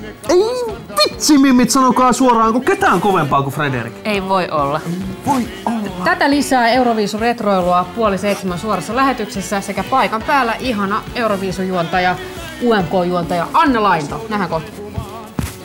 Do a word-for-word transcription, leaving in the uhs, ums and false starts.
Ei vitsi, mimmit, sanokaa suoraan, kun ketään kovempaa kuin Frederik. Ei voi olla. Voi olla. Tätä lisää Euroviisun retroilua puoli seitsemän suorassa lähetyksessä sekä paikan päällä ihana Euroviisujuontaja, U M K-juontaja Anna Lainto. Nähdään kohta.